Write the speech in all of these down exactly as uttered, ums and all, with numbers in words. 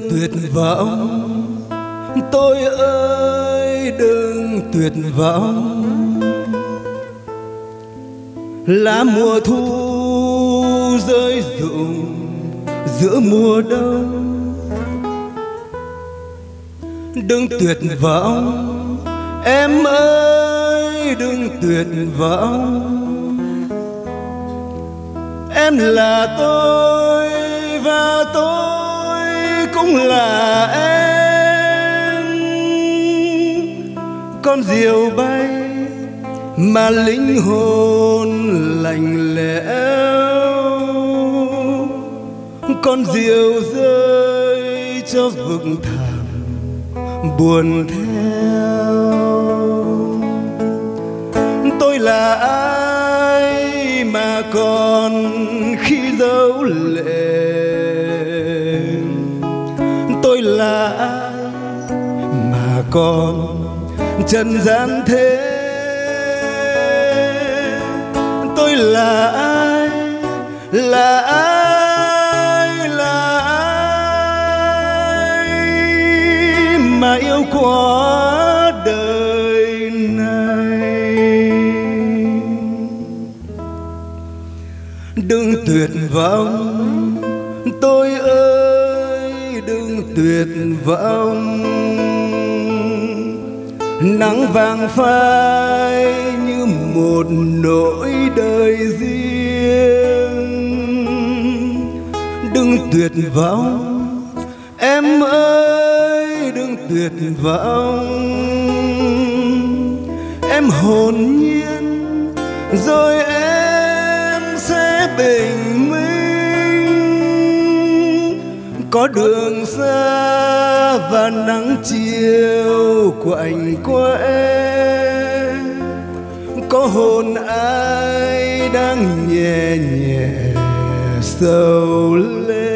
tuyệt vọng, tôi ơi đừng tuyệt vọng. Lá mùa thu rơi rụng giữa mùa đông, đừng tuyệt vọng em ơi, đừng tuyệt vọng. Em là tôi và tôi cũng là em. Con diều bay mà linh hồn lạnh lẽo, con diều rơi cho vực thẳm buồn theo. Tôi là ai mà còn khi dấu lệ, tôi là ai mà còn trần gian thế. Tôi là ai, là ai, là ai mà yêu quá đời này. Đừng tuyệt vọng tôi ơi, đừng tuyệt vọng. Nắng vàng phai như một nỗi đời riêng. Đừng tuyệt vọng em ơi, đừng tuyệt vọng. Em hồn nhiên rồi em sẽ bình minh. Có đường xa và nắng chiều quạnh quẽ, có hồn ai đang nhẹ nhẹ sầu lên.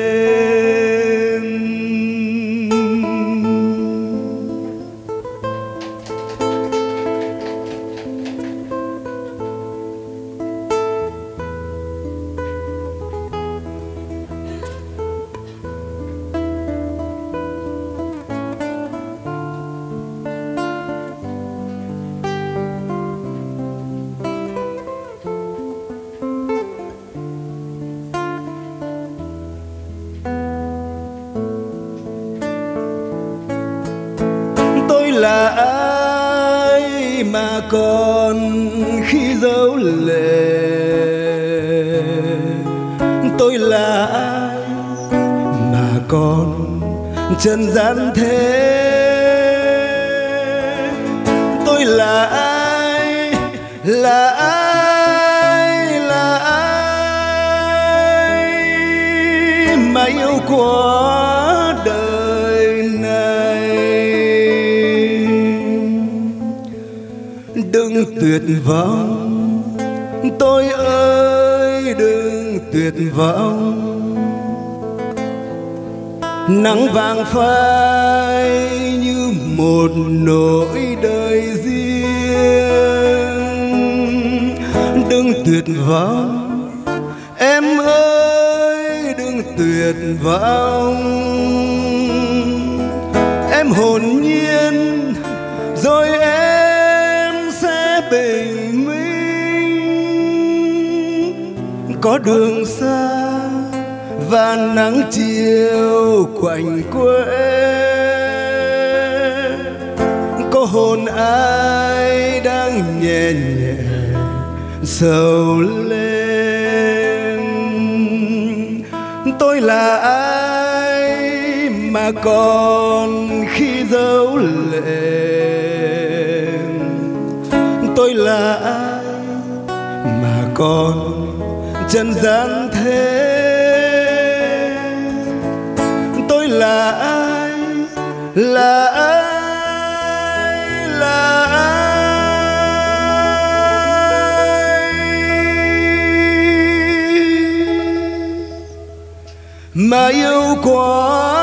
Tôi là ai mà còn khi dấu lệ, tôi là ai mà còn trần gian thế. Tôi là ai, là ai, là ai mà yêu quá đời này. Đừng tuyệt vọng tôi ơi, đừng tuyệt vọng. Nắng vàng phai như một nỗi đời riêng. Đừng tuyệt vọng em ơi, đừng tuyệt vọng. Em hồn nhiên rồi em sẽ bình minh. Có đường xa và nắng chiều quạnh quẽ, có hồn ai đang nhẹ nhẹ sầu lên. Tôi là ai mà còn khi dấu lệ, tôi là ai mà còn trần gian thế. Tôi là ai, là ai, là ai mà yêu quá